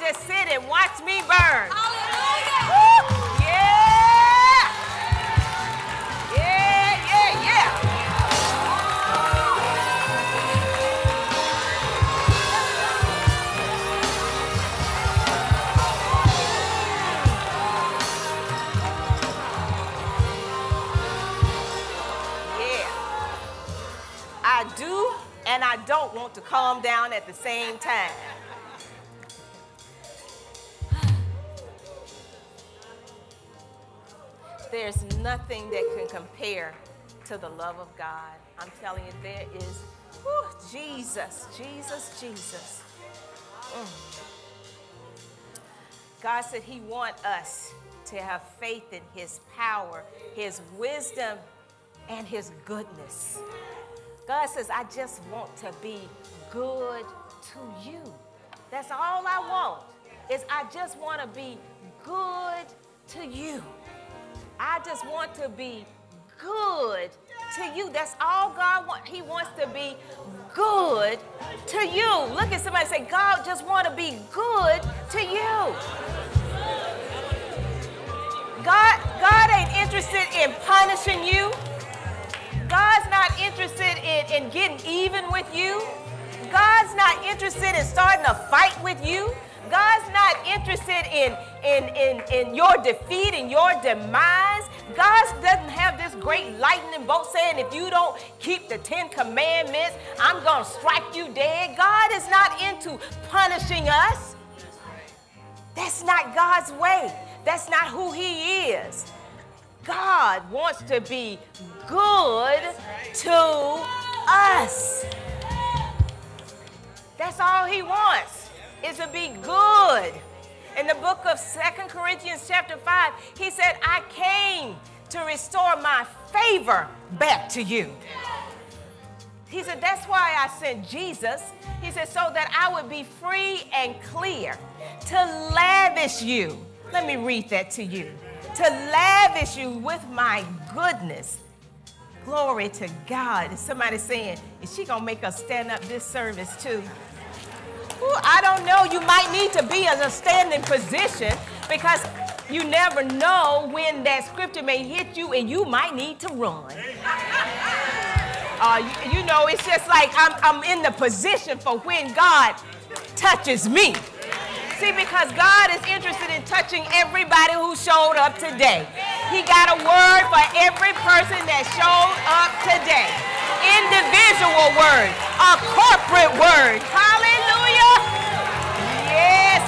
just sit and watch me burn. Hallelujah. Woo! Yeah! Yeah, yeah, yeah. I do and I don't want to calm down at the same time. There's nothing that can compare to the love of God. I'm telling you, there is, Jesus, Jesus, Jesus. God said he wants us to have faith in his power, his wisdom, and his goodness. God says, I just want to be good to you. That's all I want, is I just want to be good to you. I just want to be good to you. That's all God wants. He wants to be good to you. Look at somebody and say, God just want to be good to you. God ain't interested in punishing you. God's not interested in getting even with you. God's not interested in starting a fight with you. God's not interested in your defeat and your demise. God doesn't have this great lightning bolt saying, if you don't keep the 10 commandments, I'm going to strike you dead. God is not into punishing us. That's not God's way. That's not who he is. God wants to be good to us. That's all he wants, is to be good. In the book of 2 Corinthians chapter 5, he said, I came to restore my favor back to you. He said, that's why I sent Jesus. He said, so that I would be free and clear to lavish you. Let me read that to you. To lavish you with my goodness. Glory to God. Is somebody saying, is she going to make us stand up this service too? Ooh, I don't know. You might need to be in a standing position, because you never know when that scripture may hit you and you might need to run. You know, it's just like I'm in the position for when God touches me. See, because God is interested in touching everybody who showed up today. He got a word for every person that showed up today. Individual word, a corporate word. Hallelujah. Yes,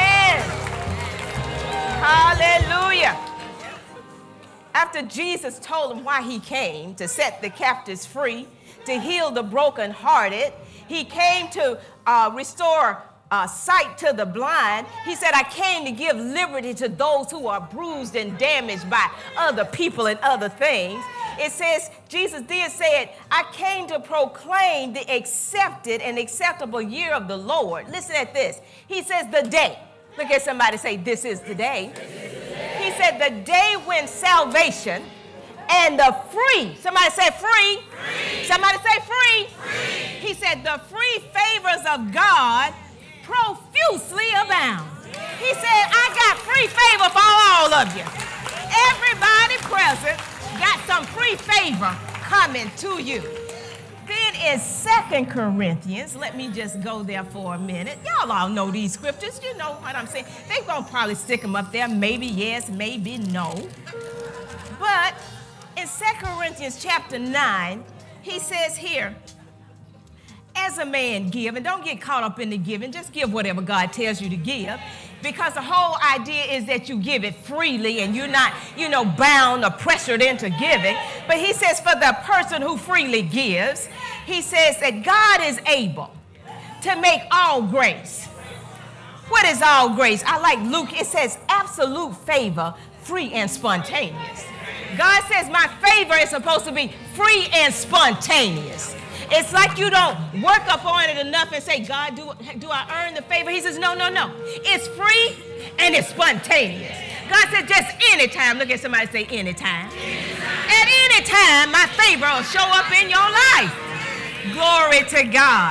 amen. Hallelujah. After Jesus told him why he came, to set the captives free, to heal the brokenhearted, he came to restore sight to the blind. He said, I came to give liberty to those who are bruised and damaged by other people and other things. It says, Jesus did say it, I came to proclaim the accepted and acceptable year of the Lord. Listen at this. He says the day. Look at somebody say, this is the day. He said the day when salvation and the free, somebody say free. Free. Somebody say free. Free. He said the free favors of God profusely abound. He said, I got free favor for all of you. Everybody present got some free favor coming to you. Then in 2 Corinthians, let me just go there for a minute. Y'all all know these scriptures. You know what I'm saying. They're going to probably stick them up there. Maybe yes, maybe no. But in 2 Corinthians chapter 9, he says here, as a man give, and don't get caught up in the giving, just give whatever God tells you to give, because the whole idea is that you give it freely and you're not, bound or pressured into giving. But he says for the person who freely gives, he says that God is able to make all grace. What is all grace? I like Luke, it says absolute favor, free and spontaneous. God says my favor is supposed to be free and spontaneous. It's like you don't work up on it enough and say, God, do I earn the favor? He says, no. It's free and it's spontaneous. God said just anytime. Look at somebody say anytime. At any time, my favor will show up in your life. Glory to God.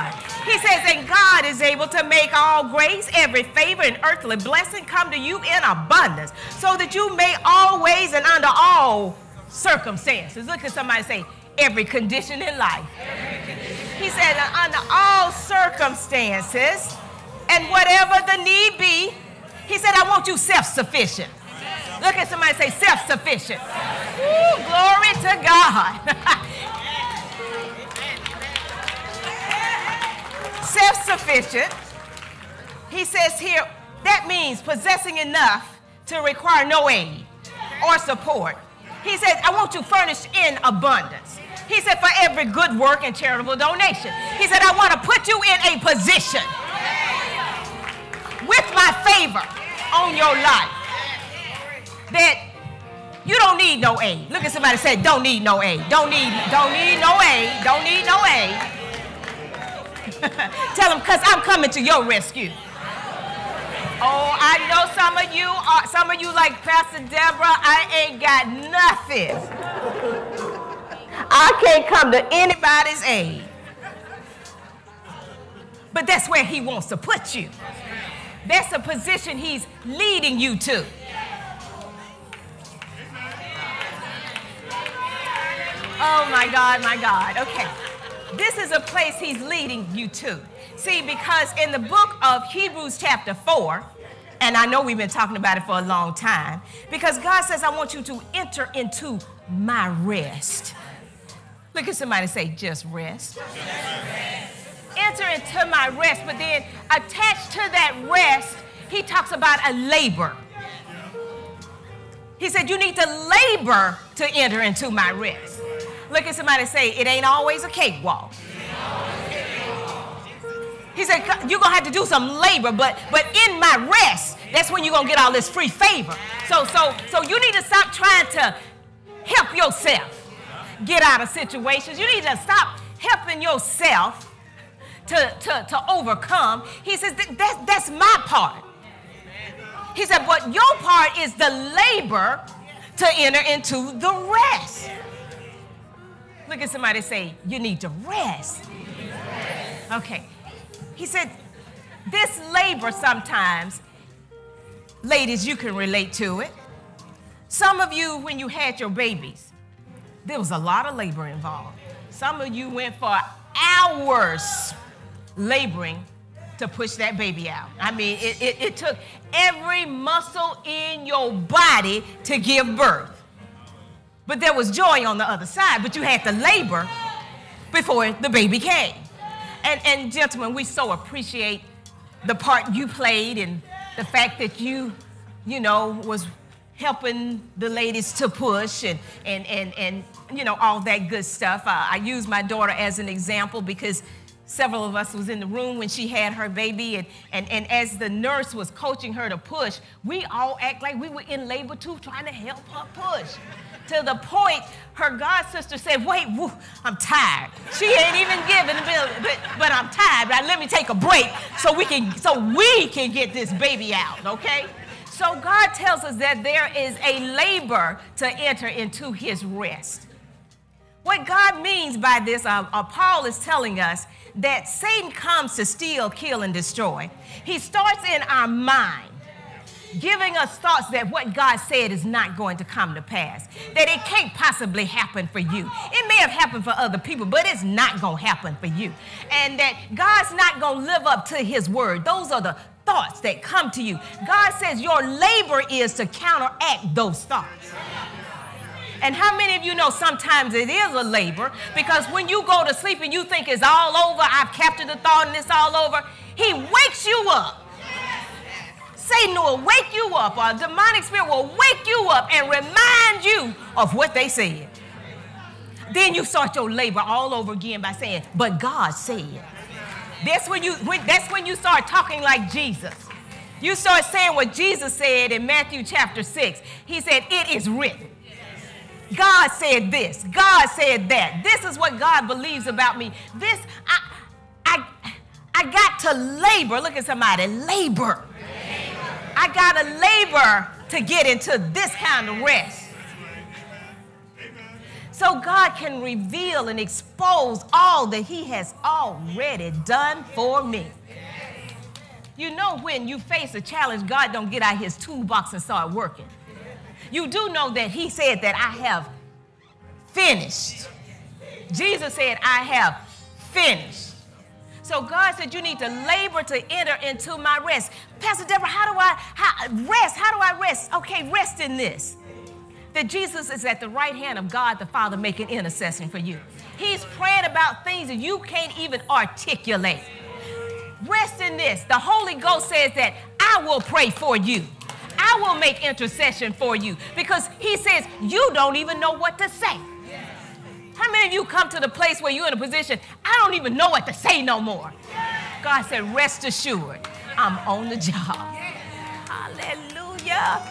He says, and God is able to make all grace, every favor, and earthly blessing come to you in abundance, so that you may always and under all circumstances. Look at somebody say, every condition in life. He said, under all circumstances, and whatever the need be, he said, I want you self-sufficient. Look at somebody say, self-sufficient. Ooh, glory to God. Self-sufficient. He says here, that means possessing enough to require no aid or support. He said, I want you furnished in abundance. He said, for every good work and charitable donation. He said, I want to put you in a position with my favor on your life that you don't need no aid. Look at somebody say, don't need no aid. Don't need no aid. Don't need no aid. Tell them, because I'm coming to your rescue. Oh, I know some of you like Pastor Deborah, I ain't got nothing. I can't come to anybody's aid. But that's where he wants to put you. That's the position he's leading you to. Oh, my God, my God. Okay. This is a place he's leading you to. See, because in the book of Hebrews chapter 4, and I know we've been talking about it for a long time, because God says, I want you to enter into my rest. Look at somebody say, just rest. Enter into my rest, but then attached to that rest, he talks about a labor. He said, you need to labor to enter into my rest. Look at somebody say, it ain't always a cakewalk. He said, you're going to have to do some labor, but in my rest, that's when you're going to get all this free favor. So you need to stop trying to help yourself get out of situations. You need to stop helping yourself to overcome. He says, that's my part. He said, but your part is the labor to enter into the rest. Look at somebody say, you need to rest. Okay. He said, this labor sometimes, ladies, you can relate to it. Some of you, when you had your babies, there was a lot of labor involved. Some of you went for hours laboring to push that baby out. I mean, it took every muscle in your body to give birth. But there was joy on the other side, but you had to labor before the baby came. And gentlemen, we so appreciate the part you played and the fact that you was helping the ladies to push and all that good stuff. I use my daughter as an example because several of us was in the room when she had her baby, and as the nurse was coaching her to push, we all act like we were in labor too, trying to help her push. To the point, her god sister said, wait, I'm tired. She ain't even giving the bill, but I'm tired. Right? Let me take a break so we can get this baby out, okay? So God tells us that there is a labor to enter into his rest. What God means by this, Paul is telling us that Satan comes to steal, kill, and destroy. He starts in our mind, giving us thoughts that what God said is not going to come to pass, that it can't possibly happen for you. It may have happened for other people, but it's not going to happen for you. And that God's not going to live up to his word. Those are the thoughts that come to you. God says your labor is to counteract those thoughts. And how many of you know sometimes it is a labor, because when you go to sleep and you think it's all over, I've captured the thought and it's all over, he wakes you up. Satan will wake you up, or a demonic spirit will wake you up and remind you of what they said. Then you start your labor all over again by saying, but God said. That's when you start talking like Jesus. You start saying what Jesus said in Matthew chapter 6. He said, it is written. God said this. God said that. This is what God believes about me. This, I got to labor. Look at somebody, labor. I got to labor to get into this kind of rest. so God can reveal and expose all that he has already done for me. You know, when you face a challenge, God don't get out his toolbox and start working. You do know that he said that I have finished. Jesus said, I have finished. So God said, you need to labor to enter into my rest. Pastor Deborah, how do I rest? Okay, rest in this. That Jesus is at the right hand of God the Father making intercession for you. He's praying about things that you can't even articulate. Rest in this. The Holy Ghost says that I will pray for you. I will make intercession for you, because he says you don't even know what to say. How many of you come to the place where you're in a position, I don't even know what to say no more? God said, rest assured, I'm on the job. Hallelujah.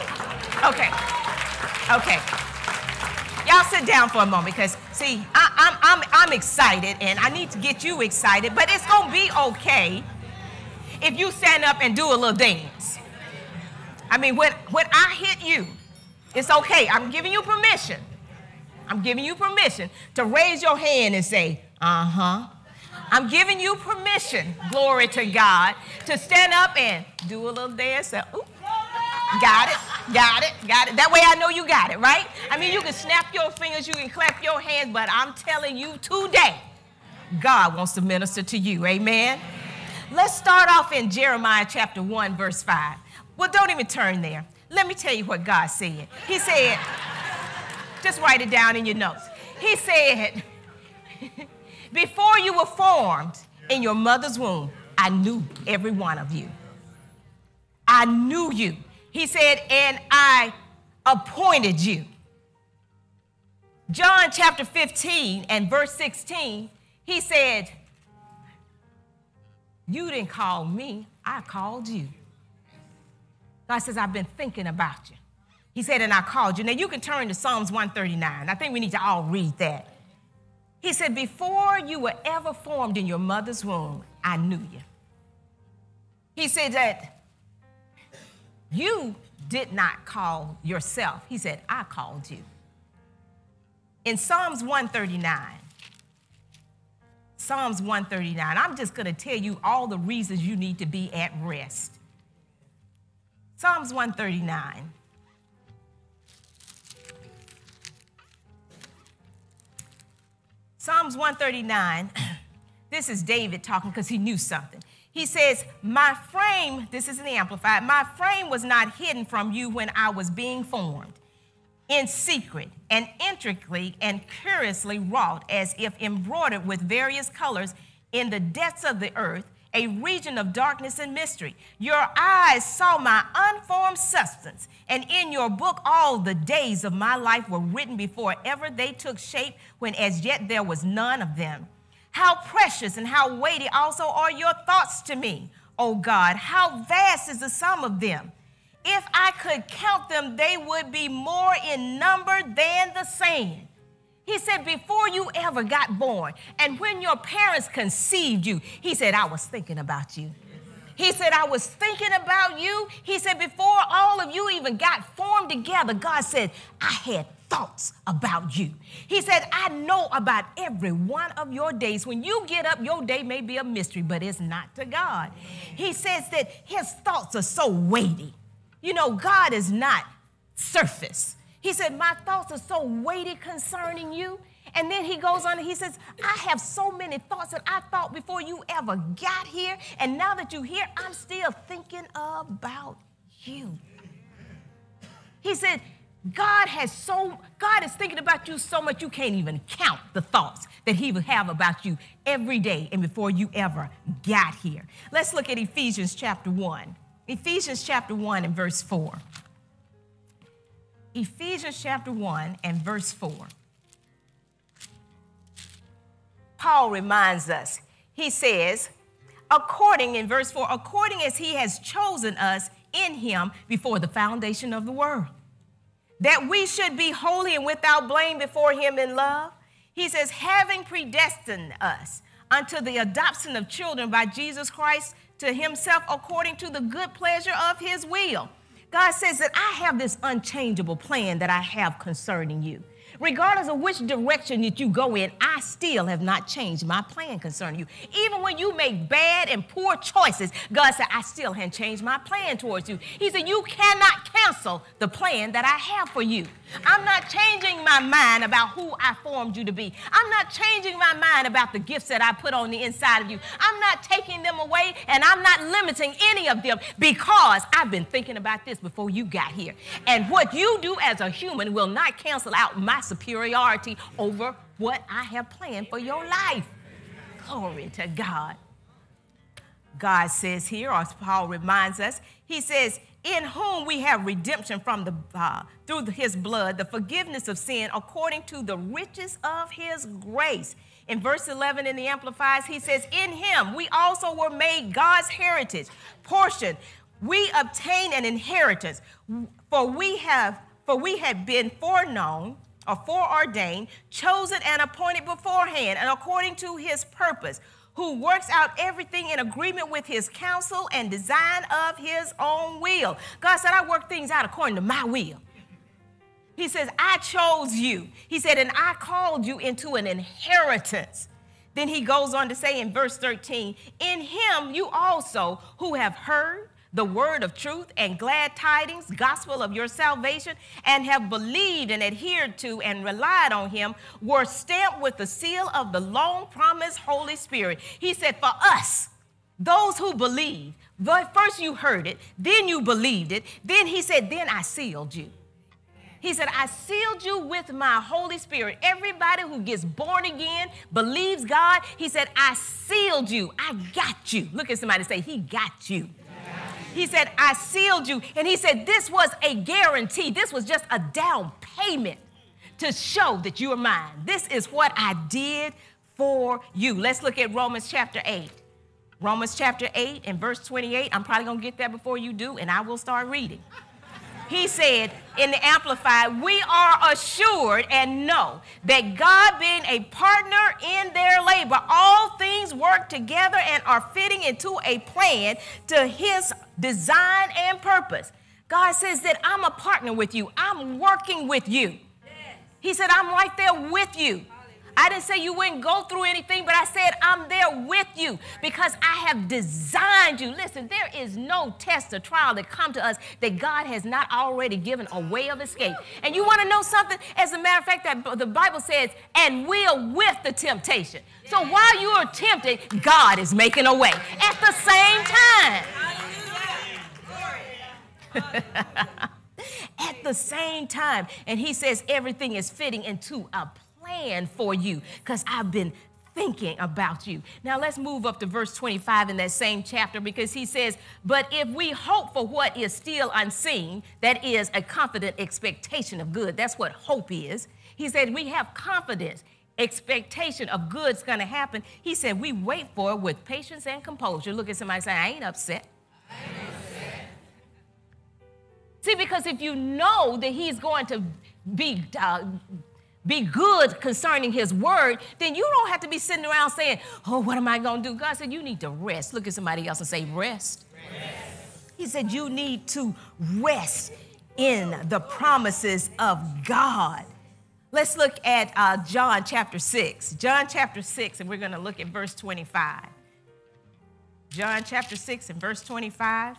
Okay. Y'all sit down for a moment, because see, I'm excited and I need to get you excited, but it's gonna be okay if you stand up and do a little dance. I mean, when I hit you, it's okay. I'm giving you permission. I'm giving you permission to raise your hand and say, I'm giving you permission, glory to God, to stand up and do a little dance. Say, ooh, got it. That way I know you got it, right? I mean, you can snap your fingers, you can clap your hands, but I'm telling you today, God wants to minister to you, amen? Let's start off in Jeremiah chapter 1, verse 5. Well, don't even turn there. Let me tell you what God said. He said, just write it down in your notes. He said, before you were formed in your mother's womb, I knew every one of you. I knew you. He said, and I appointed you. John chapter 15 and verse 16, he said, you didn't call me, I called you. God says, I've been thinking about you. He said, and I called you. Now, you can turn to Psalms 139. I think we need to all read that. He said, before you were ever formed in your mother's womb, I knew you. He said that you did not call yourself. He said, I called you. In Psalms 139, I'm just going to tell you all the reasons you need to be at rest. Psalms 139. Psalms 139, this is David talking because he knew something. He says, my frame, this is in the Amplified, my frame was not hidden from you when I was being formed, in secret and intricately and curiously wrought, as if embroidered with various colors in the depths of the earth, a region of darkness and mystery. Your eyes saw my unformed substance, and in your book all the days of my life were written before ever they took shape, when as yet there was none of them. How precious and how weighty also are your thoughts to me, O God. How vast is the sum of them. If I could count them, they would be more in number than the sand. He said, before you ever got born, and when your parents conceived you, he said, I was thinking about you. He said, I was thinking about you. He said, before all of you even got formed together, God said, I had thoughts about you. He said, I know about every one of your days. When you get up, your day may be a mystery, but it's not to God. He says that his thoughts are so weighty. You know, God is not surface. He said, my thoughts are so weighty concerning you. And then he goes on and he says, I have so many thoughts that I thought before you ever got here. And now that you're here, I'm still thinking about you. He said, God is thinking about you so much you can't even count the thoughts that he would have about you every day and before you ever got here. Let's look at Ephesians chapter 1. Ephesians chapter 1 and verse 4. Ephesians chapter 1 and verse 4. Paul reminds us, he says, in verse 4, according as he has chosen us in him before the foundation of the world, that we should be holy and without blame before him in love. He says, having predestined us unto the adoption of children by Jesus Christ to himself according to the good pleasure of his will. God says that I have this unchangeable plan that I have concerning you. Regardless of which direction that you go in, I still have not changed my plan concerning you. Even when you make bad and poor choices, God said, I still haven't changed my plan towards you. He said, you cannot cancel the plan that I have for you. I'm not changing my mind about who I formed you to be. I'm not changing my mind about the gifts that I put on the inside of you. I'm not taking them away, and I'm not limiting any of them, because I've been thinking about this before you got here. And what you do as a human will not cancel out my superiority over what I have planned for your life. Glory to God. God says here, or Paul reminds us, he says, in whom we have redemption from through his blood, the forgiveness of sin according to the riches of his grace. In verse 11 in the Amplified, he says, in him we also were made God's heritage, portion. We obtain an inheritance, for we had been foreknown, or foreordained, chosen and appointed beforehand, and according to his purpose, who works out everything in agreement with his counsel and design of his own will. God said, I work things out according to my will. He says, I chose you. He said, and I called you into an inheritance. Then he goes on to say in verse 13, in him you also who have heard the word of truth and glad tidings, gospel of your salvation, and have believed and adhered to and relied on him, were stamped with the seal of the long-promised Holy Spirit. He said, for us, those who believe, first you heard it, then you believed it, then he said, then I sealed you. He said, I sealed you with my Holy Spirit. Everybody who gets born again, believes God, he said, I sealed you. I got you. Look at somebody and say, he got you. He said, I sealed you. And he said, this was a guarantee. This was just a down payment to show that you are mine. This is what I did for you. Let's look at Romans chapter 8. Romans chapter 8 and verse 28. I'm probably going to get there before you do, and I will start reading. He said in the Amplified, we are assured and know that God being a partner in their labor, all things work together and are fitting into a plan to his design and purpose. God says that I'm a partner with you. I'm working with you. He said, I'm right there with you. I didn't say you wouldn't go through anything, but I said I'm there with you because I have designed you. Listen, there is no test or trial that come to us that God has not already given a way of escape. And you want to know something? As a matter of fact, that the Bible says, and will with the temptation. So while you are tempted, God is making a way at the same time. At the same time. And he says everything is fitting into a plan for you because I've been thinking about you. Now let's move up to verse 25 in that same chapter, because he says, but if we hope for what is still unseen, that is a confident expectation of good. That's what hope is. He said we have confidence, expectation of good's going to happen. He said we wait for it with patience and composure. Look at somebody and say, I ain't upset. See, because if you know that he's going to be good concerning his word, then you don't have to be sitting around saying, oh, what am I going to do? God said you need to rest. Look at somebody else and say, rest. He said you need to rest in the promises of God. Let's look at John chapter 6. John chapter 6, and we're going to look at verse 25. John chapter 6 and verse 25.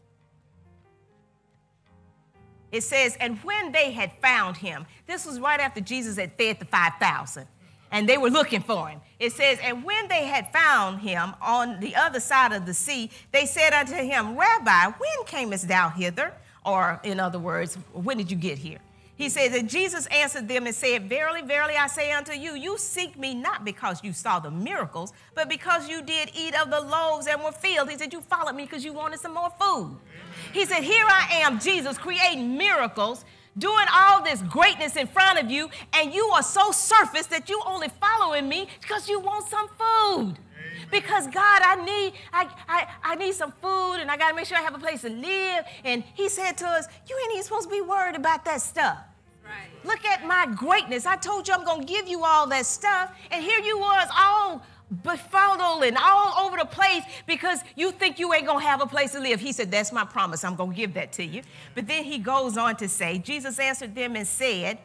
It says, and when they had found him, this was right after Jesus had fed the 5,000, and they were looking for him. It says, and when they had found him on the other side of the sea, they said unto him, Rabbi, when camest thou hither? Or in other words, when did you get here? He says, and Jesus answered them and said, verily, verily, I say unto you, you seek me not because you saw the miracles, but because you did eat of the loaves and were filled. He said, you followed me because you wanted some more food. He said, here I am, Jesus, creating miracles, doing all this greatness in front of you, and you are so surface that you only following me because you want some food. Because God, I need some food, and I got to make sure I have a place to live. And he said to us, you ain't even supposed to be worried about that stuff. Right. Look at my greatness. I told you I'm going to give you all that stuff, and here you was all befuddled and all over the place because you think you ain't going to have a place to live. He said, that's my promise. I'm going to give that to you. But then he goes on to say, Jesus answered them and said,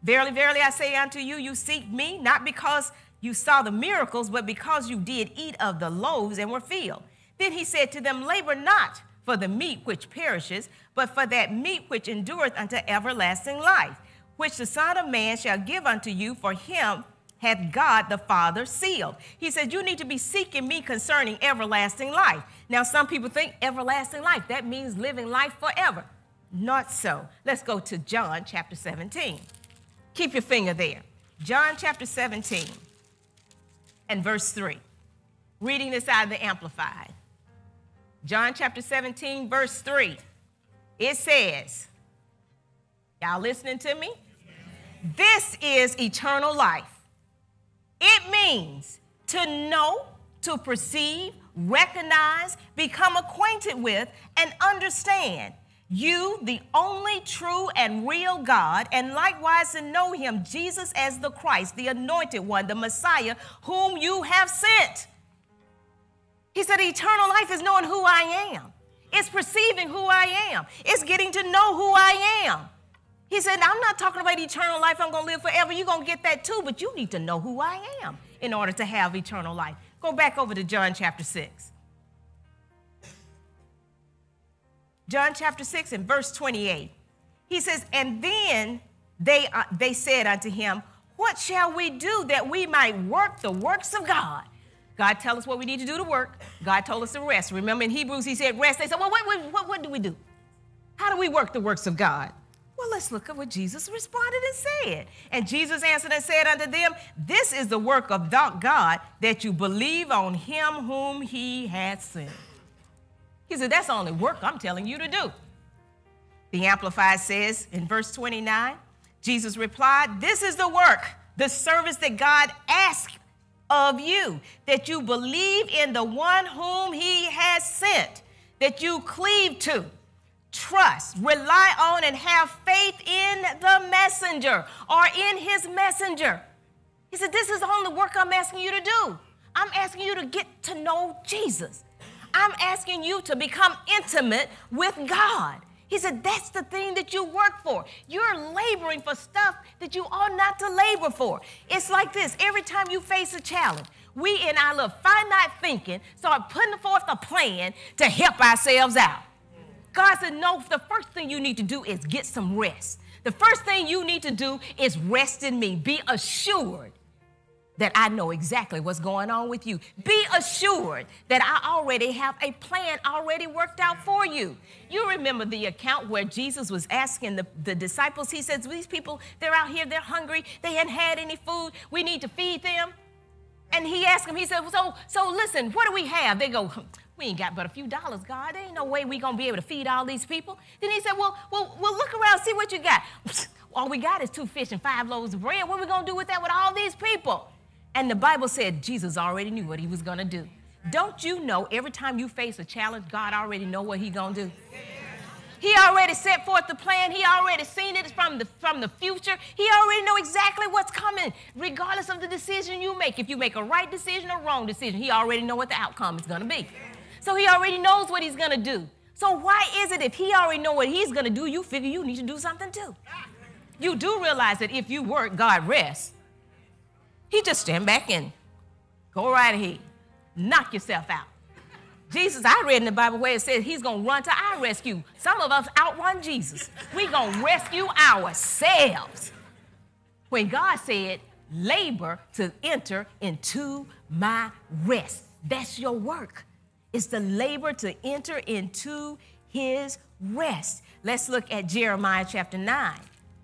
Verily, verily, I say unto you, you seek me, not because you saw the miracles, but because you did eat of the loaves and were filled. Then he said to them, labor not for the meat which perishes, but for that meat which endureth unto everlasting life, which the Son of Man shall give unto you, for him hath God the Father sealed. He said, you need to be seeking me concerning everlasting life. Now, some people think everlasting life, that means living life forever. Not so. Let's go to John chapter 17. Keep your finger there. John chapter 17 and verse 3. Reading this out of the Amplified. John chapter 17, verse 3. It says, y'all listening to me? This is eternal life. It means to know, to perceive, recognize, become acquainted with, and understand you, the only true and real God, and likewise to know him, Jesus, as the Christ, the anointed one, the Messiah, whom you have sent. He said eternal life is knowing who I am. It's perceiving who I am. It's getting to know who I am. He said, I'm not talking about eternal life. I'm going to live forever. You're going to get that too, but you need to know who I am in order to have eternal life. Go back over to John chapter 6. John chapter 6 and verse 28. He says, and then they said unto him, what shall we do that we might work the works of God? God tells us what we need to do to work. God told us to rest. Remember in Hebrews, he said rest. They said, well, what do we do? How do we work the works of God? Well, let's look at what Jesus responded and said. And Jesus answered and said unto them, this is the work of God, that you believe on him whom he hath sent. He said, that's the only work I'm telling you to do. The Amplified says in verse 29, Jesus replied, this is the work, the service that God asks of you, that you believe in the one whom he has sent, that you cleave to, trust, rely on, and have faith in the messenger or in his messenger. He said, this is the only work I'm asking you to do. I'm asking you to get to know Jesus. I'm asking you to become intimate with God. He said, that's the thing that you work for. You're laboring for stuff that you ought not to labor for. It's like this. Every time you face a challenge, we in our little finite thinking start putting forth a plan to help ourselves out. God said, no, the first thing you need to do is get some rest. The first thing you need to do is rest in me. Be assured that I know exactly what's going on with you. Be assured that I already have a plan already worked out for you. You remember the account where Jesus was asking the disciples, he says, these people, they're out here, they're hungry, they hadn't had any food, we need to feed them. And he asked them, he said, so listen, what do we have? They go, we ain't got but a few dollars, God. There ain't no way we gonna be able to feed all these people. Then he said, well, look around, see what you got. All we got is 2 fish and 5 loaves of bread. What are we gonna do with that with all these people? And the Bible said Jesus already knew what he was going to do. Don't you know every time you face a challenge, God already know what he's going to do? He already set forth the plan. He already seen it from the future. He already know exactly what's coming, regardless of the decision you make. If you make a right decision or wrong decision, he already know what the outcome is going to be. So he already knows what he's going to do. So why is it if he already know what he's going to do, you figure you need to do something too? You do realize that if you work, God rests. He just stand back and go right ahead. Knock yourself out. Jesus, I read in the Bible where it says he's going to run to our rescue. Some of us outrun Jesus. We're going to rescue ourselves. When God said, labor to enter into my rest. That's your work. It's the labor to enter into his rest. Let's look at Jeremiah chapter 9.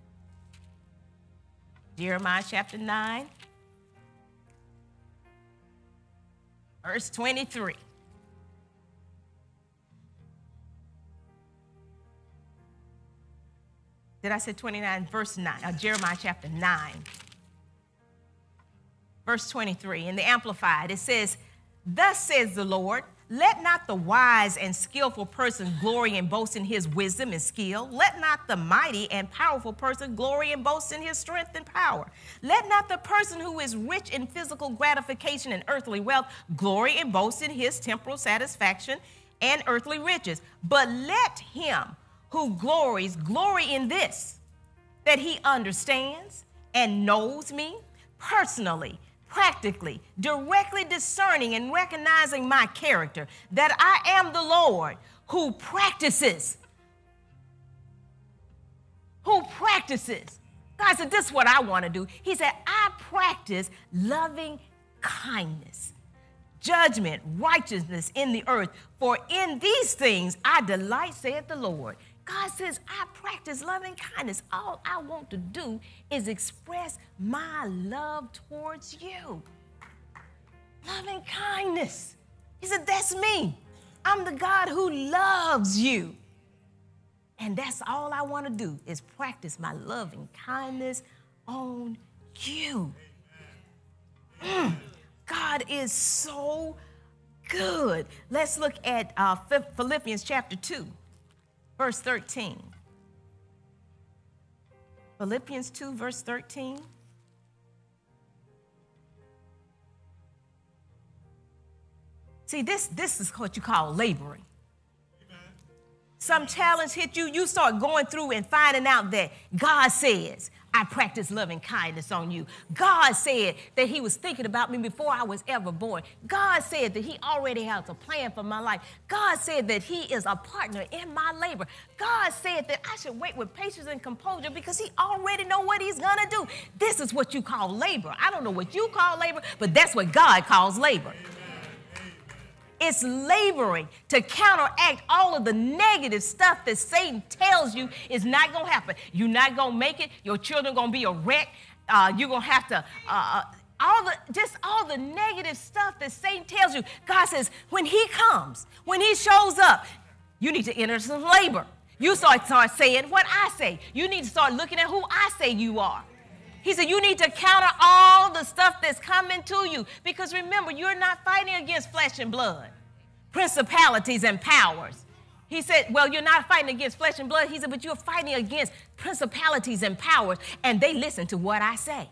Jeremiah chapter 9. Verse 23. Did I say 29? Verse 9. Jeremiah chapter 9. Verse 23. In the Amplified, it says, thus says the Lord, let not the wise and skillful person glory and boast in his wisdom and skill. Let not the mighty and powerful person glory and boast in his strength and power. Let not the person who is rich in physical gratification and earthly wealth glory and boast in his temporal satisfaction and earthly riches. But let him who glories glory in this, that he understands and knows me personally, practically, directly discerning and recognizing my character, that I am the Lord who practices. God said, this is what I want to do. He said, I practice loving kindness, judgment, righteousness in the earth. For in these things I delight, saith the Lord. God says, I practice loving kindness. All I want to do is express my love towards you. Loving kindness. He said, that's me. I'm the God who loves you. And that's all I want to do is practice my loving kindness on you. God is so good. Let's look at Philippians chapter 2, verse 13. Philippians 2, verse 13. See, this is what you call laboring. Some challenge hit you, you start going through and finding out that God says, I practice loving kindness on you. God said that he was thinking about me before I was ever born. God said that he already has a plan for my life. God said that he is a partner in my labor. God said that I should wait with patience and composure because he already knows what he's going to do. This is what you call labor. I don't know what you call labor, but that's what God calls labor. It's laboring to counteract all of the negative stuff that Satan tells you is not going to happen. You're not going to make it. Your children are going to be a wreck. You're going to have to, all the negative stuff that Satan tells you. God says, when he comes, when he shows up, you need to enter some labor. You start saying what I say. You need to start looking at who I say you are. He said, you need to counter all the stuff that's coming to you. Because remember, you're not fighting against flesh and blood, principalities and powers. He said, well, you're not fighting against flesh and blood. He said, but you're fighting against principalities and powers, and they listen to what I say.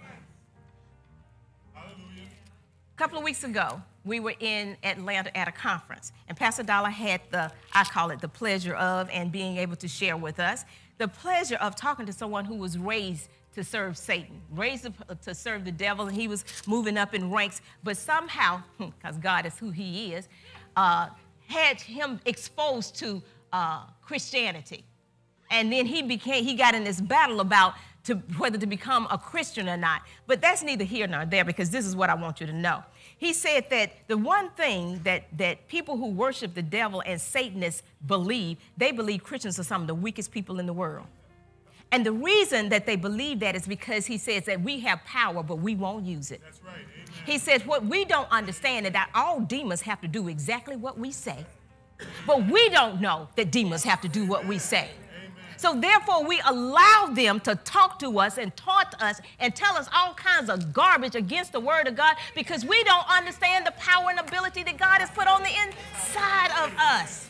Hallelujah. A couple of weeks ago, we were in Atlanta at a conference, and Pastor Dollar had I call it the pleasure of, and being able to share with us, the pleasure of talking to someone who was raised to serve Satan, raised to serve the devil, and he was moving up in ranks, but somehow, because God is who he is, had him exposed to Christianity. And then he got in this battle about whether to become a Christian or not. But that's neither here nor there, because this is what I want you to know. He said that the one thing that people who worship the devil and Satanists believe, they believe Christians are some of the weakest people in the world. And the reason that they believe that is because he says that we have power, but we won't use it. That's right. Amen. He says what we don't understand is that all demons have to do exactly what we say. But we don't know that demons have to do what we say. Amen. So therefore, we allow them to talk to us and taunt us and tell us all kinds of garbage against the word of God because we don't understand the power and ability that God has put on the inside of us.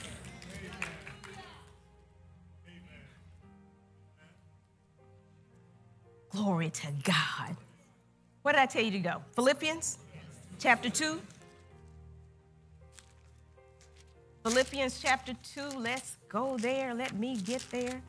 Glory to God. Where did I tell you to go? Philippians chapter 2. Philippians chapter 2. Let's go there. Let me get there.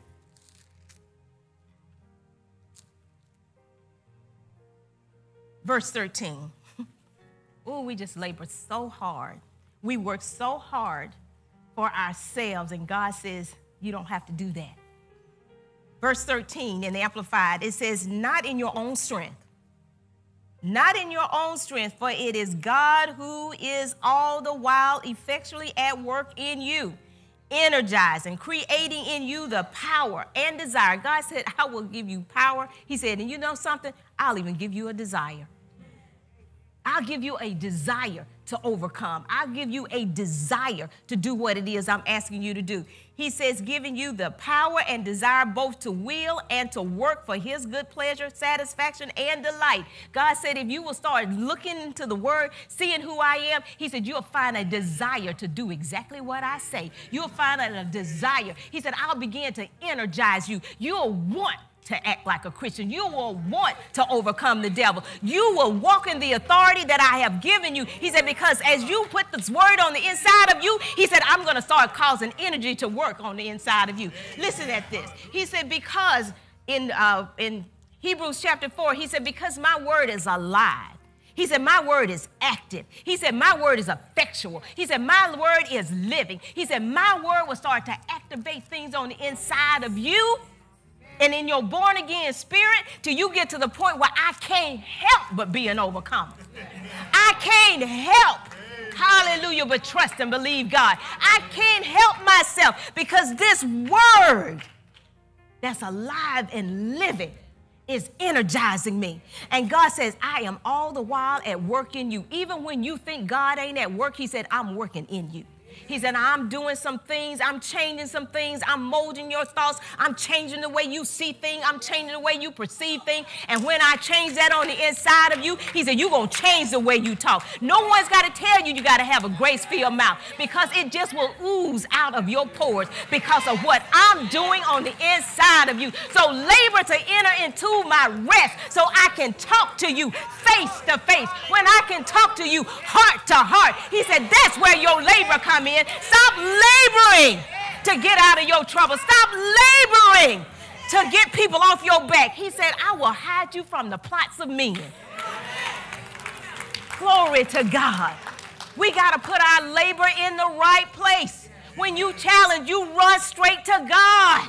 Verse 13. Oh, we just labor so hard. We work so hard for ourselves, and God says, you don't have to do that. Verse 13 in the Amplified, it says, not in your own strength. Not in your own strength, for it is God who is all the while effectually at work in you, energizing, creating in you the power and desire. God said, I will give you power. He said, and you know something? I'll even give you a desire. I'll give you a desire to overcome. I'll give you a desire to do what it is I'm asking you to do. He says, giving you the power and desire both to will and to work for his good pleasure, satisfaction, and delight. God said, if you will start looking into the word, seeing who I am, he said, you'll find a desire to do exactly what I say. You'll find a desire. He said, I'll begin to energize you. You'll want to act like a Christian. You will want to overcome the devil. You will walk in the authority that I have given you. He said, because as you put this word on the inside of you, he said, I'm going to start causing energy to work on the inside of you. Listen at this. He said, because in Hebrews chapter 4, he said, because my word is alive. He said, my word is active. He said, my word is effectual. He said, my word is living. He said, my word will start to activate things on the inside of you and in your born-again spirit till you get to the point where I can't help but be an overcomer. I can't help, hallelujah, but trust and believe God. I can't help myself because this word that's alive and living is energizing me. And God says, I am all the while at work in you. Even when you think God ain't at work, he said, I'm working in you. He said, I'm doing some things. I'm changing some things. I'm molding your thoughts. I'm changing the way you see things. I'm changing the way you perceive things. And when I change that on the inside of you, he said, you're going to change the way you talk. No one's got to tell you got to have a grace-filled mouth because it just will ooze out of your pores because of what I'm doing on the inside of you. So labor to enter into my rest so I can talk to you face to face. When I can talk to you heart to heart, he said, that's where your labor comes in. Stop laboring to get out of your trouble. Stop laboring to get people off your back. He said, I will hide you from the plots of men. Glory to God. We got to put our labor in the right place. When you challenge, you run straight to God.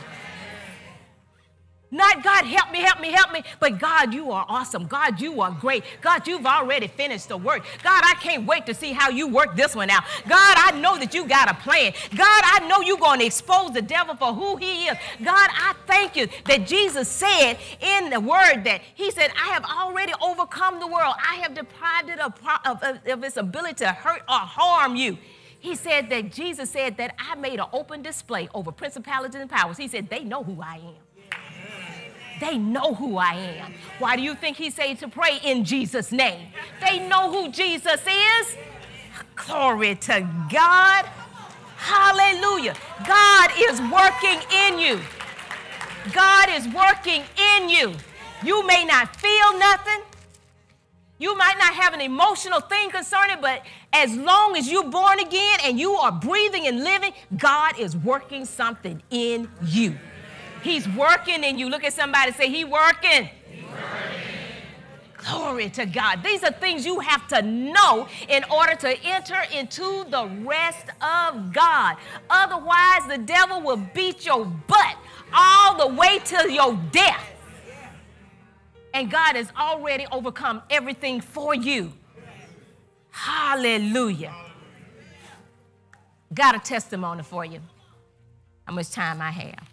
Not God, help me, help me, help me. But God, you are awesome. God, you are great. God, you've already finished the work. God, I can't wait to see how you work this one out. God, I know that you got a plan. God, I know you're going to expose the devil for who he is. God, I thank you that Jesus said in the word that he said, I have already overcome the world. I have deprived it of its ability to hurt or harm you. He said that Jesus said that I made an open display over principalities and powers. He said, they know who I am. They know who I am. Why do you think he said to pray in Jesus' name? They know who Jesus is. Glory to God. Hallelujah. God is working in you. God is working in you. You may not feel nothing. You might not have an emotional thing concerning it, but as long as you're born again and you are breathing and living, God is working something in you. He's working in you. Look at somebody and say, He's working. He's working. Glory to God. These are things you have to know in order to enter into the rest of God. Otherwise, the devil will beat your butt all the way to your death. And God has already overcome everything for you. Hallelujah. Got a testimony for you. How much time I have?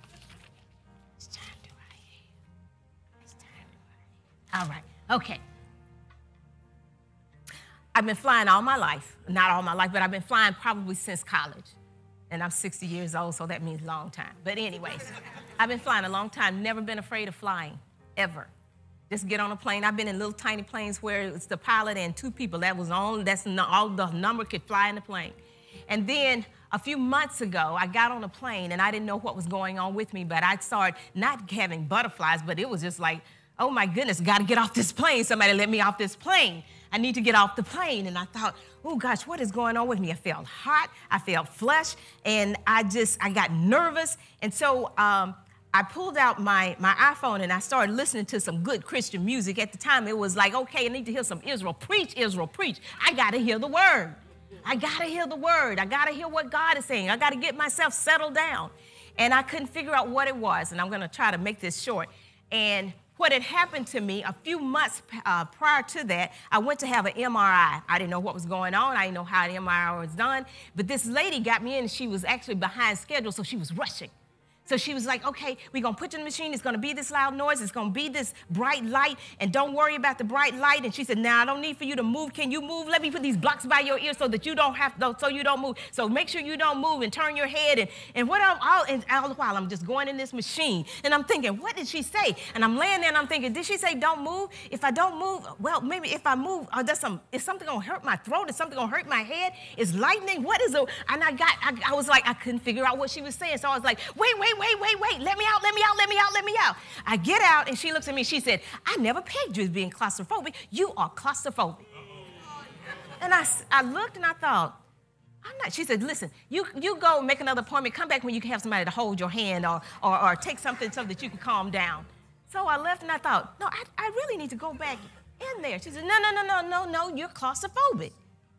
All right, okay. I've been flying all my life. Not all my life, but I've been flying probably since college. And I'm 60 years old, so that means a long time. But anyways, I've been flying a long time, never been afraid of flying, ever. Just get on a plane. I've been in little tiny planes where it's the pilot and two people. That's all the number could fly in the plane. And then a few months ago, I got on a plane, and I didn't know what was going on with me, but I started not having butterflies, but it was just like, oh my goodness, got to get off this plane. Somebody let me off this plane. I need to get off the plane. And I thought, oh gosh, what is going on with me? I felt hot, I felt flush, and I got nervous. And so I pulled out my iPhone and I started listening to some good Christian music. At the time, it was like, okay, I need to hear some Israel preach, Israel preach. I got to hear the word. I got to hear the word. I got to hear what God is saying. I got to get myself settled down. And I couldn't figure out what it was. And I'm going to try to make this short. And what had happened to me a few months prior to that, I went to have an MRI. I didn't know what was going on. I didn't know how the MRI was done. But this lady got me in, and she was actually behind schedule, so she was rushing. So she was like, okay, we're going to put you in the machine. It's going to be this loud noise. It's going to be this bright light. And don't worry about the bright light. And she said, now, I don't need for you to move. Can you move? Let me put these blocks by your ear so that you don't have to, so you don't move. So make sure you don't move and turn your head. And all the while, I'm just going in this machine. And I'm thinking, what did she say? And I'm laying there and I'm thinking, did she say don't move? If I don't move, well, maybe if I move, is something going to hurt my throat? Is something going to hurt my head? Is lightning? What is it? And I was like, I couldn't figure out what she was saying. So I was like, wait, let me out. I get out, and she looks at me, she said, I never pegged you as being claustrophobic. You are claustrophobic. And I looked, and I thought, I'm not. She said, listen, you go make another appointment. Come back when you can have somebody to hold your hand or take something so that you can calm down. So I left and I thought, no, I really need to go back in there. She said, no, you're claustrophobic.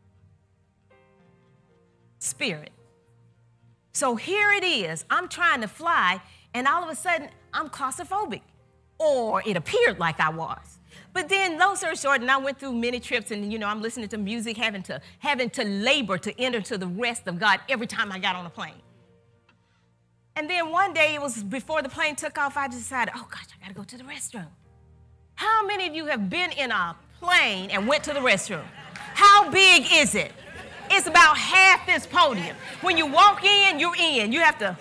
Spirit. So here it is. I'm trying to fly, and all of a sudden, I'm claustrophobic. Or it appeared like I was. But then, long story short, and I went through many trips, and, I'm listening to music, having to labor to enter to the rest of God every time I got on a plane. And then one day, it was before the plane took off, I decided, oh, gosh, I got to go to the restroom. How many of you have been in a plane and went to the restroom? How big is it? It's about half this podium. When you walk in, you're in. You have to.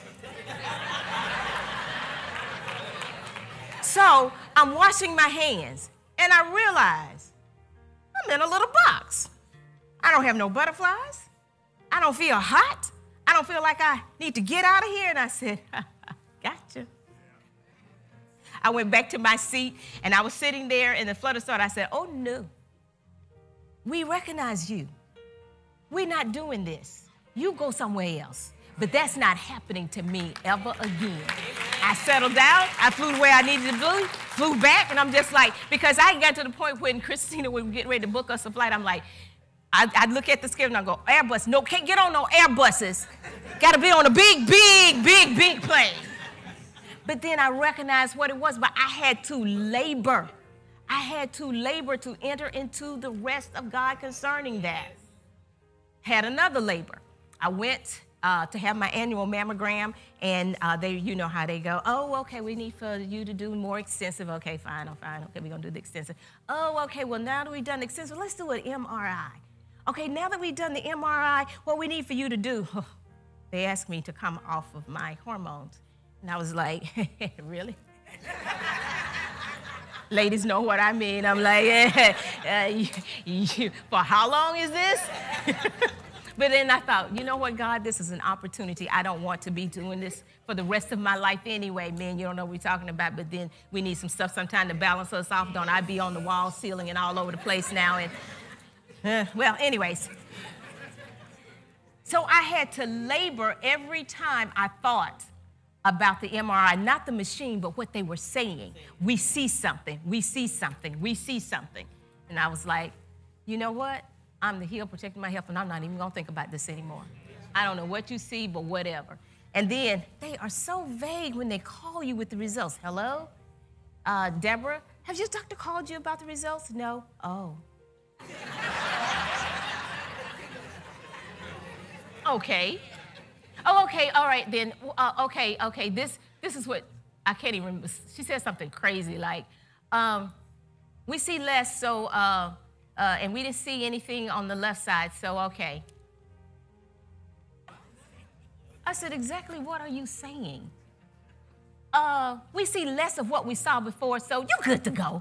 So I'm washing my hands, and I realize I'm in a little box. I don't have no butterflies. I don't feel hot. I don't feel like I need to get out of here. And I said, gotcha. I went back to my seat, and I was sitting there, and the flutter started. I said, oh, no. We recognize you. We're not doing this. You go somewhere else. But that's not happening to me ever again. I settled down. I flew the way I needed to flew back, and I'm just like, because I got to the point when Christina was getting ready to book us a flight, I'm like, I'd look at the schedule and I go, Airbus, no, can't get on no Airbuses. Got to be on a big plane. But then I recognized what it was, but I had to labor. I had to labor to enter into the rest of God concerning that. Had another labor. I went to have my annual mammogram, and they, you know how they go, oh, okay, we need for you to do more extensive. Okay, fine, okay, we're going to do the extensive. Oh, okay, well, now that we've done the extensive, let's do an MRI. Okay, now that we've done the MRI, what we need for you to do, they asked me to come off of my hormones. And I was like, really? Ladies know what I mean. I'm like, for how long is this? But then I thought, you know what, God, this is an opportunity. I don't want to be doing this for the rest of my life anyway. Man, you don't know what we're talking about, but then we need some stuff sometime to balance us off. Don't I be on the wall, ceiling, and all over the place now? And well, anyways. So I had to labor every time I thought about the MRI, not the machine, but what they were saying. We see something, we see something, we see something. And I was like, you know what? I'm the healer protecting my health, and I'm not even going to think about this anymore. I don't know what you see, but whatever. And then they are so vague when they call you with the results. Hello? Deborah, has your doctor called you about the results? No? Oh. Okay. Oh, okay, all right then. Okay, this is what, I can't even remember. She said something crazy like, we see less, so, and we didn't see anything on the left side, so okay. I said, exactly what are you saying? We see less of what we saw before, so you're good to go.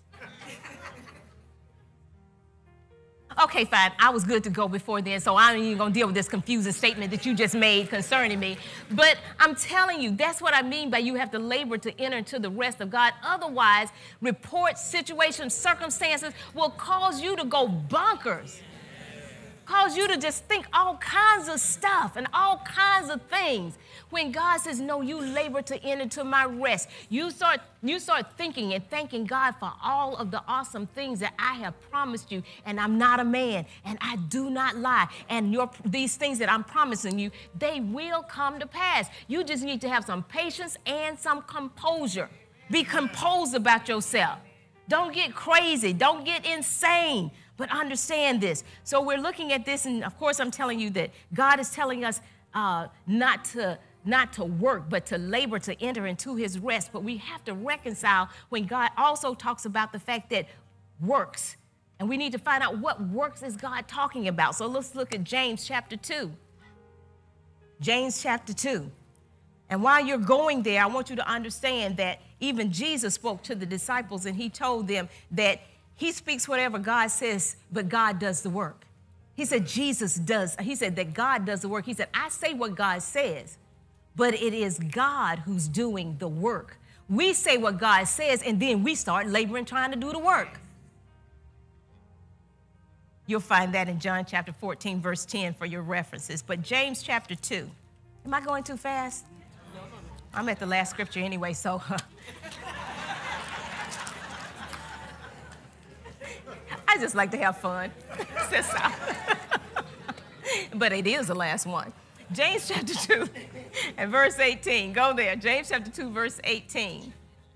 Okay, fine, I was good to go before then, so I ain't even gonna deal with this confusing statement that you just made concerning me. But I'm telling you, that's what I mean by you have to labor to enter into the rest of God. Otherwise, reports, situations, circumstances will cause you to go bonkers. Cause you to just think all kinds of stuff and all kinds of things. When God says, no, you labor to enter into my rest. You start thinking and thanking God for all of the awesome things that I have promised you. And I'm not a man, and I do not lie. And these things that I'm promising you, they will come to pass. You just need to have some patience and some composure. Be composed about yourself. Don't get crazy. Don't get insane. But understand this. So we're looking at this, and of course I'm telling you that God is telling us not to work, but to labor to enter into his rest. But we have to reconcile when God also talks about the fact that works. And we need to find out what works is God talking about. So let's look at James chapter 2. James chapter 2. And while you're going there, I want you to understand that even Jesus spoke to the disciples, and he told them that he speaks whatever God says, but God does the work. He said he said that God does the work. He said, I say what God says, but it is God who's doing the work. We say what God says, and then we start laboring trying to do the work. You'll find that in John chapter 14, verse 10 for your references. But James chapter 2. Am I going too fast? I'm at the last scripture anyway, so. I just like to have fun. But it is the last one. James chapter 2 and verse 18. Go there. James chapter 2, verse 18.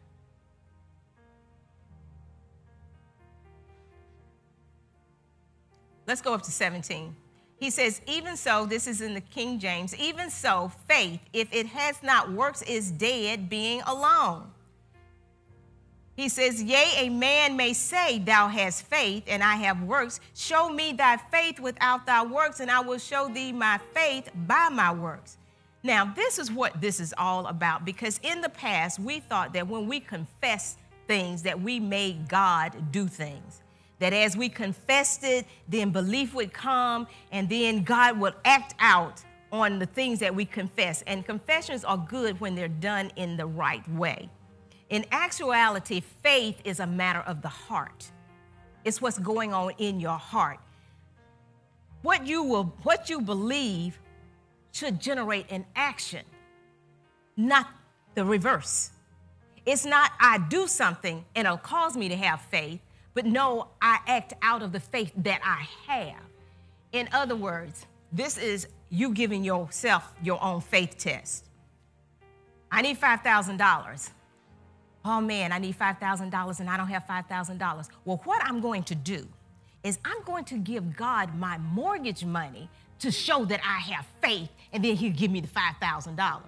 Let's go up to 17. He says, even so, this is in the King James, even so, faith, if it has not works, is dead, being alone. He says, yea, a man may say, thou hast faith, and I have works. Show me thy faith without thy works, and I will show thee my faith by my works. Now, this is what this is all about, because in the past, we thought that when we confess things, that we made God do things. That as we confessed it, then belief would come, and then God would act out on the things that we confess. And confessions are good when they're done in the right way. In actuality, faith is a matter of the heart. It's what's going on in your heart. What you believe should generate an action, not the reverse. It's not I do something and it'll cause me to have faith, but no, I act out of the faith that I have. In other words, this is you giving yourself your own faith test. I need $5,000. Oh man, I need $5,000 and I don't have $5,000. Well, what I'm going to do is I'm going to give God my mortgage money to show that I have faith, and then he'll give me the $5,000.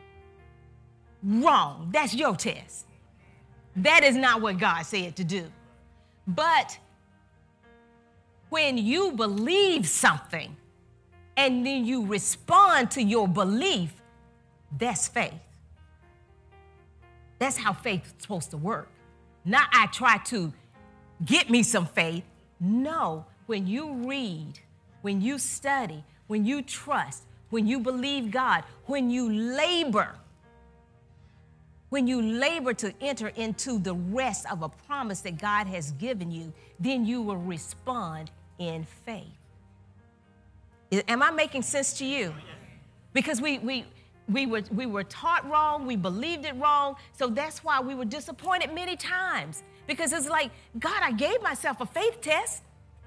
Wrong. That's your test. That is not what God said to do. But when you believe something and then you respond to your belief, that's faith. That's how faith is supposed to work. Not I try to get me some faith. No, when you read, when you study, when you trust, when you believe God, when you labor to enter into the rest of a promise that God has given you, then you will respond in faith. Am I making sense to you? Because we were taught wrong, we believed it wrong, so that's why we were disappointed many times. Because it's like, God, I gave myself a faith test.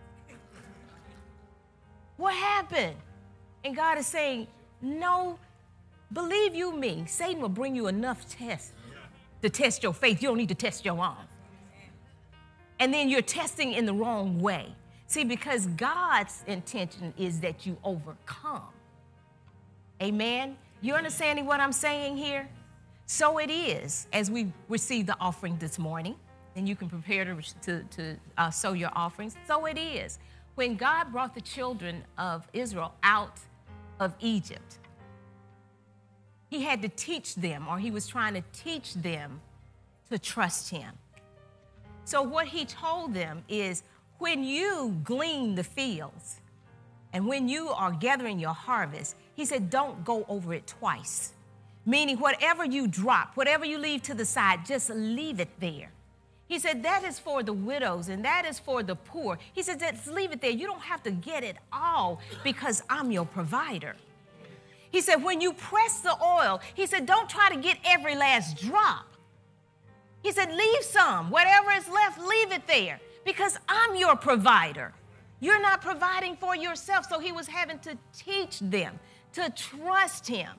What happened? And God is saying, no, believe you me, Satan will bring you enough tests to test your faith. You don't need to test your own. And then you're testing in the wrong way. See, because God's intention is that you overcome. Amen? You understanding what I'm saying here? So it is, as we receive the offering this morning, and you can prepare to sow your offerings. So it is. When God brought the children of Israel out of Egypt, he had to teach them, or he was trying to teach them to trust him. So what he told them is, when you glean the fields and when you are gathering your harvest, he said, don't go over it twice. Meaning whatever you drop, whatever you leave to the side, just leave it there. He said, that is for the widows and that is for the poor. He said, just leave it there. You don't have to get it all because I'm your provider. He said, when you press the oil, he said, don't try to get every last drop. He said, leave some. Whatever is left, leave it there because I'm your provider. You're not providing for yourself. So he was having to teach them to trust him.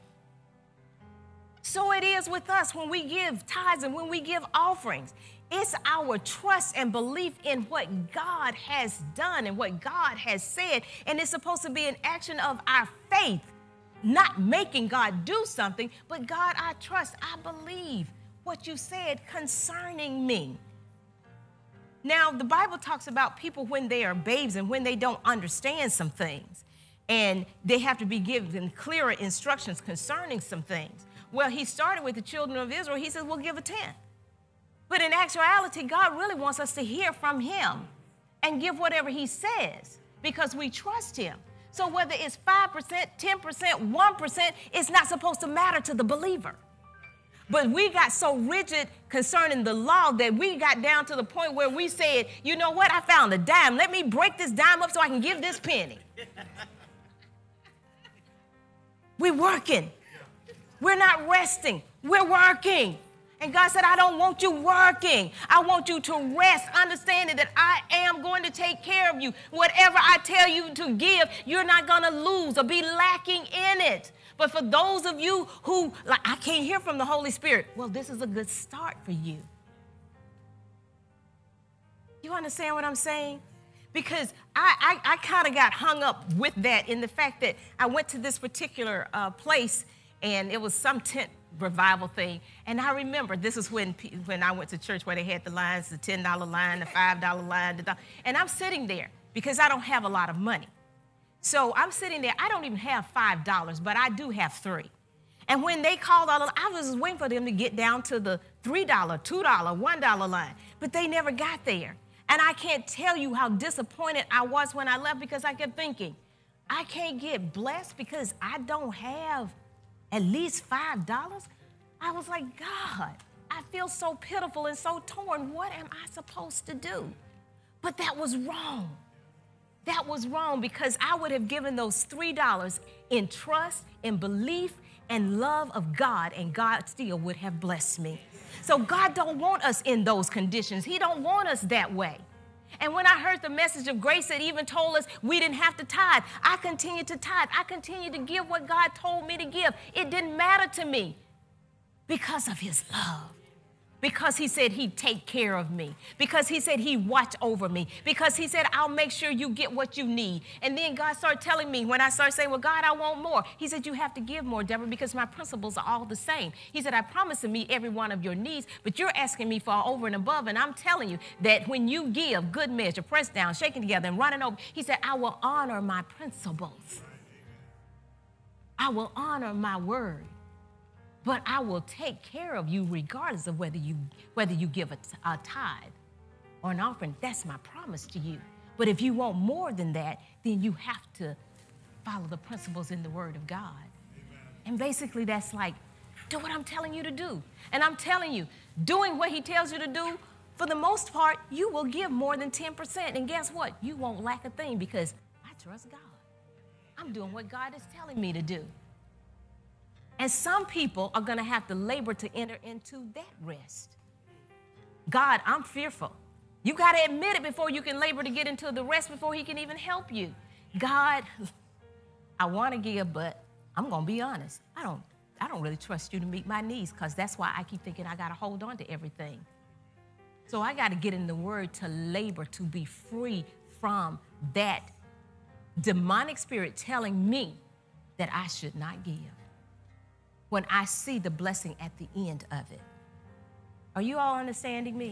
So it is with us when we give tithes and when we give offerings. It's our trust and belief in what God has done and what God has said. And it's supposed to be an action of our faith, not making God do something, but God, I trust, I believe what you said concerning me. Now, the Bible talks about people when they are babes and when they don't understand some things, and they have to be given clearer instructions concerning some things. Well, he started with the children of Israel. He said, we'll give a tenth. But in actuality, God really wants us to hear from him and give whatever he says because we trust him. So whether it's 5%, 10%, 1%, it's not supposed to matter to the believer. But we got so rigid concerning the law that we got down to the point where we said, you know what, I found a dime. Let me break this dime up so I can give this penny. We're working. We're not resting. We're working. And God said, I don't want you working. I want you to rest, understanding that I am going to take care of you. Whatever I tell you to give, you're not going to lose or be lacking in it. But for those of you who, like, I can't hear from the Holy Spirit, well, this is a good start for you. You understand what I'm saying? Because I kind of got hung up with that in the fact that I went to this particular place, and it was some tent revival thing. And I remember this is when I went to church where they had the lines, the $10 line, the $5 line, and I'm sitting there because I don't have a lot of money. So I'm sitting there. I don't even have $5, but I do have $3. And when they called all, I was waiting for them to get down to the $3, $2, $1 line, but they never got there. And I can't tell you how disappointed I was when I left, because I kept thinking, I can't get blessed because I don't have at least $5. I was like, God, I feel so pitiful and so torn. What am I supposed to do? But that was wrong. That was wrong, because I would have given those $3 in trust, in belief, and love of God, and God still would have blessed me. So God don't want us in those conditions. He don't want us that way. And when I heard the message of grace that even told us we didn't have to tithe, I continued to tithe. I continued to give what God told me to give. It didn't matter to me because of his love. Because he said he'd take care of me. Because he said he'd watch over me. Because he said, I'll make sure you get what you need. And then God started telling me, when I started saying, well, God, I want more. He said, you have to give more, Deborah, because my principles are all the same. He said, I promise to meet every one of your needs, but you're asking me for over and above. And I'm telling you that when you give, good measure, pressed down, shaken together, and running over, he said, I will honor my principles. I will honor my word. But I will take care of you regardless of whether you give a tithe or an offering. That's my promise to you. But if you want more than that, then you have to follow the principles in the Word of God. Amen. And basically that's like, do what I'm telling you to do. And I'm telling you, doing what he tells you to do, for the most part, you will give more than 10%. And guess what? You won't lack a thing, because I trust God. I'm doing what God is telling me to do. And some people are going to have to labor to enter into that rest. God, I'm fearful. You got to admit it before you can labor to get into the rest, before he can even help you. God, I want to give, but I'm going to be honest. I don't really trust you to meet my needs, because that's why I keep thinking I got to hold on to everything. So I got to get in the Word to labor to be free from that demonic spirit telling me that I should not give, when I see the blessing at the end of it. Are you all understanding me?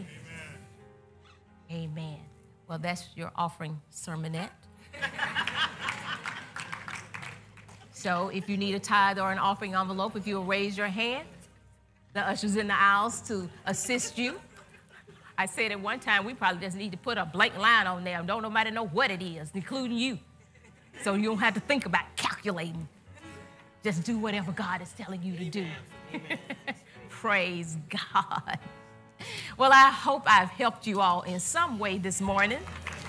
Amen. Amen. Well, that's your offering sermonette. So if you need a tithe or an offering envelope, if you'll raise your hand, the ushers in the aisles to assist you. I said at one time, we probably just need to put a blank line on there. Don't nobody know what it is, including you. So you don't have to think about calculating. Just do whatever God is telling you to do. Praise God. Well, I hope I've helped you all in some way this morning.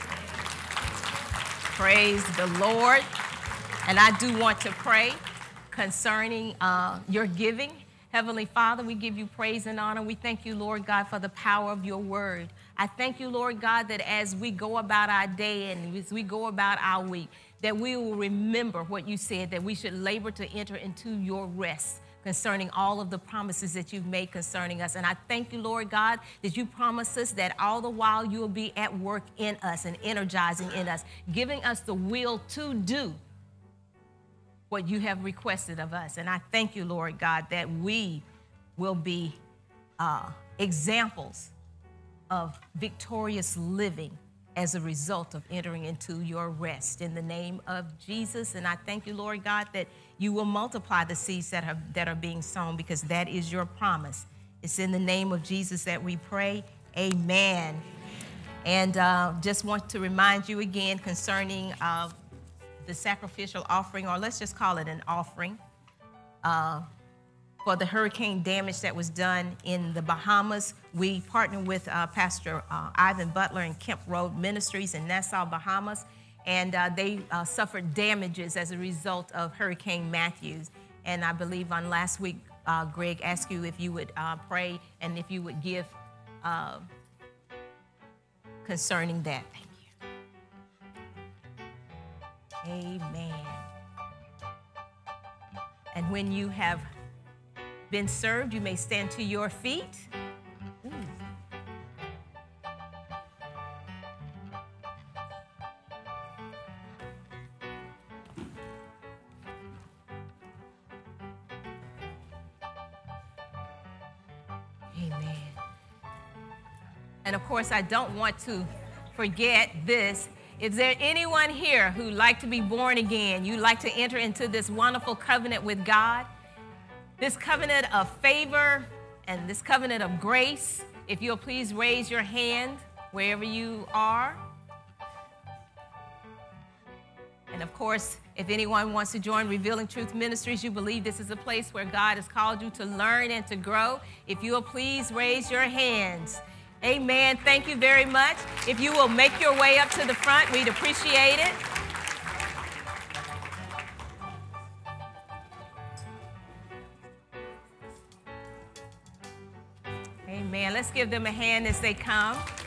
Praise the Lord. And I do want to pray concerning your giving. Heavenly Father, we give you praise and honor. We thank you, Lord God, for the power of your word. I thank you, Lord God, that as we go about our day and as we go about our week, that we will remember what you said, that we should labor to enter into your rest concerning all of the promises that you've made concerning us. And I thank you, Lord God, that you promise us that all the while you will be at work in us and energizing in us, giving us the will to do what you have requested of us. And I thank you, Lord God, that we will be examples of victorious living as a result of entering into your rest in the name of Jesus. And I thank you, Lord God, that you will multiply the seeds that are being sown, because that is your promise. It's in the name of Jesus that we pray. Amen. And just want to remind you again concerning the sacrificial offering, or let's just call it an offering, for the hurricane damage that was done in the Bahamas. We partnered with Pastor Ivan Butler and Kemp Road Ministries in Nassau, Bahamas, and they suffered damages as a result of Hurricane Matthew. And I believe on last week, Greg ask you if you would pray and if you would give concerning that. Thank you. Amen. And when you have been served, you may stand to your feet. Ooh. Amen. And of course, I don't want to forget this. Is there anyone here who'd like to be born again? You'd like to enter into this wonderful covenant with God? This covenant of favor and this covenant of grace? If you'll please raise your hand wherever you are. And of course, if anyone wants to join Revealing Truth Ministries, you believe this is a place where God has called you to learn and to grow, if you will please raise your hands. Amen. Thank you very much. If you will make your way up to the front, we'd appreciate it. Amen. Let's give them a hand as they come.